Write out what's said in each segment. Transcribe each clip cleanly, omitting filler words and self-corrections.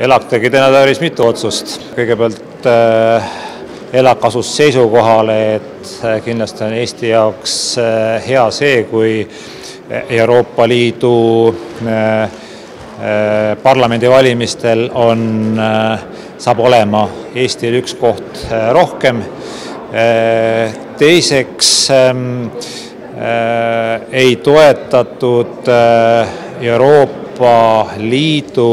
ELAK tegi täna päris mitu otsust. Kõigepealt ELAK asus seisukohale, et kindlasti on Eesti jaoks hea see, kui Euroopa Liidu parlamendivalimistel saab olema Eestil üks koht rohkem. Teiseks ei toetatud Euroopa Liidu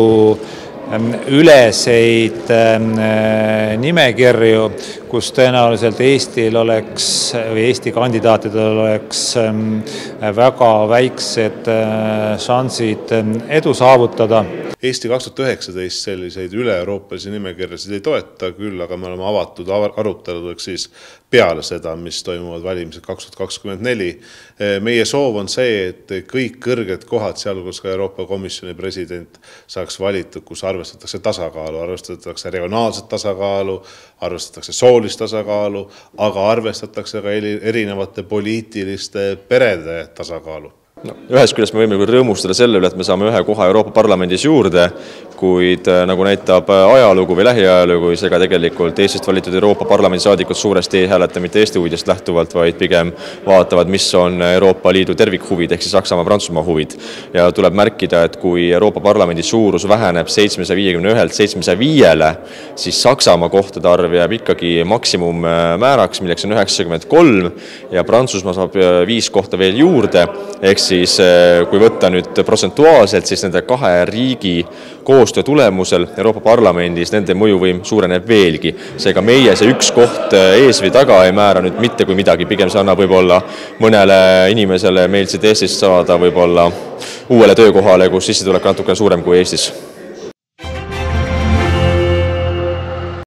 üleseid nimekirju, kus tõenäoliselt Eestil oleks või Eesti kandidaatidel oleks väga väiksed šansid edu saavutada. Eesti 2019 selliseid üle-euroopalisi nimekirjasid ei toeta küll, aga me oleme avatud aruteludeks siis peale seda, mis toimuvad valimised 2024. Meie soov on see, et kõik kõrged kohad, sealhulgas ka Euroopa Komisjoni president, saaks valitud, kus arvestatakse tasakaalu, arvestatakse regionaalset tasakaalu, arvestatakse soolist tasakaalu, aga arvestatakse ka erinevate poliitiliste perede tasakaalu. Ühest küljest me võime rõõmustada selle üle, et me saame ühe koha Euroopa Parlamendis juurde, kuid nagu näitab ajalugu või lähiajalugu, seega tegelikult Eestist valitud Euroopa Parlamendi saadikud suuresti ei hääleta mitte Eesti huvidest lähtuvalt, vaid pigem vaatavad, mis on Euroopa Liidu tervikhuvid ehk siis Saksamaa-Prantsusmaa huvid. Ja tuleb märkida, et kui Euroopa Parlamendi suurus väheneb 751-lt 705-le, siis Saksamaa kohtade arv jääb ikkagi maksimummääraks, milleks on 93 ja Prantsusmaa saab 5 kohta veel juurde, ehk siis kui võtta nüüd protsentuaalselt, siis nende kahe riigi koostöö tulemusel Euroopa Parlamendis nende mõjuvõim suureneb veelgi. Seega meie see üks koht ees või taga ei määra nüüd mitte kui midagi, pigem see annab võib-olla mõnele inimesele meeldisid Eestist saada võib-olla uuele töökohale, kus sissetulek natuke suurem kui Eestis.